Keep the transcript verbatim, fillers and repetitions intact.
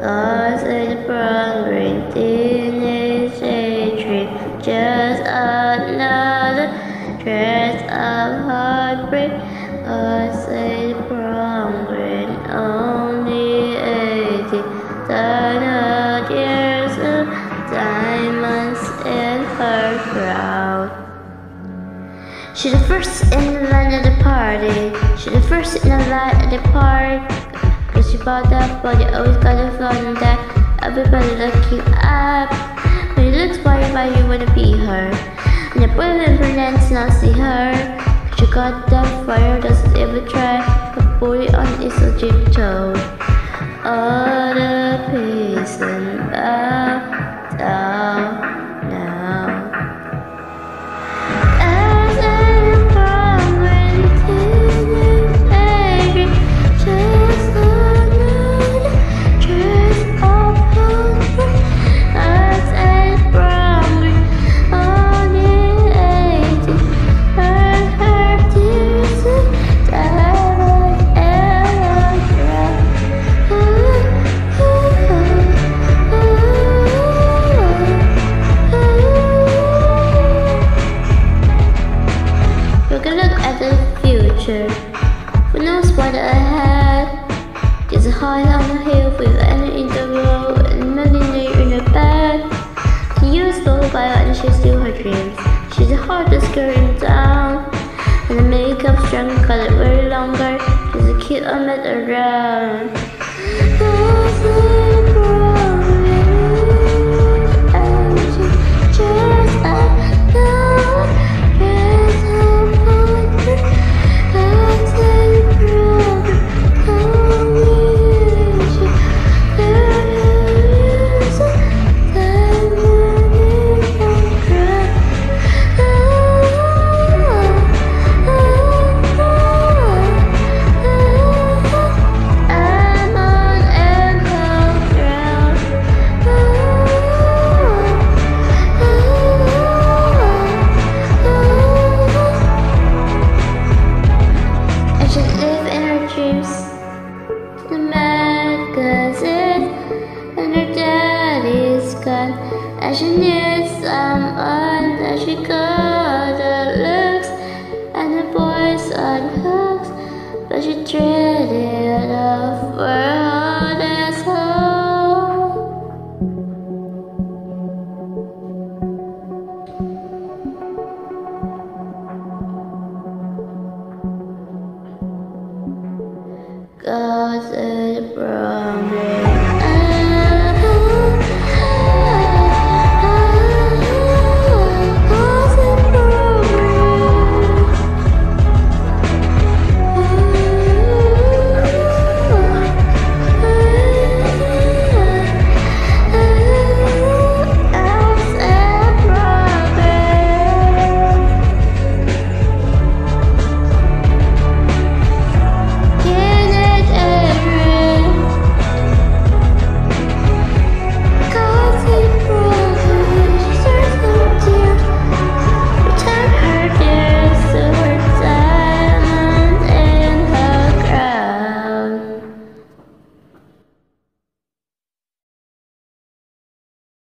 lost in the brown green teenage daydream. Just another trace of heartbreak. Lost in the brown green, only eighty. Died years of diamonds in her crown. She's the first in the line at the party. She's the first in the line at the park. Cause she bought that body, always got a fun that everybody looking up. When you look why why you wanna be her. And the boyfriend pretends not see her. Cause she got that fire, doesn't ever try. But boy on his Egypt toe. All the peace and bow down now. Who knows what ahead? There's a high on the hill with Anna in the road and a millionaire in the bed. The years go by and she's still her dreams. She's the hardest girl in town, and the makeup strong got it very longer. She's a kid I met around. The magazine and her daddy's gone, and she needs someone that she got the looks and the boys on hooks, but she dreaded